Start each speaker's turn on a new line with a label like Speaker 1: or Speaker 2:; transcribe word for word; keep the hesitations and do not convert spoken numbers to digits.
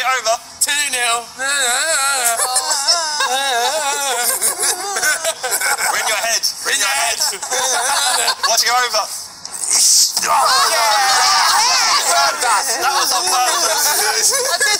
Speaker 1: it over.
Speaker 2: two nil.
Speaker 1: Bring your head. Bring your head. Watch it over.
Speaker 2: Oh, yeah.
Speaker 1: That was on purpose.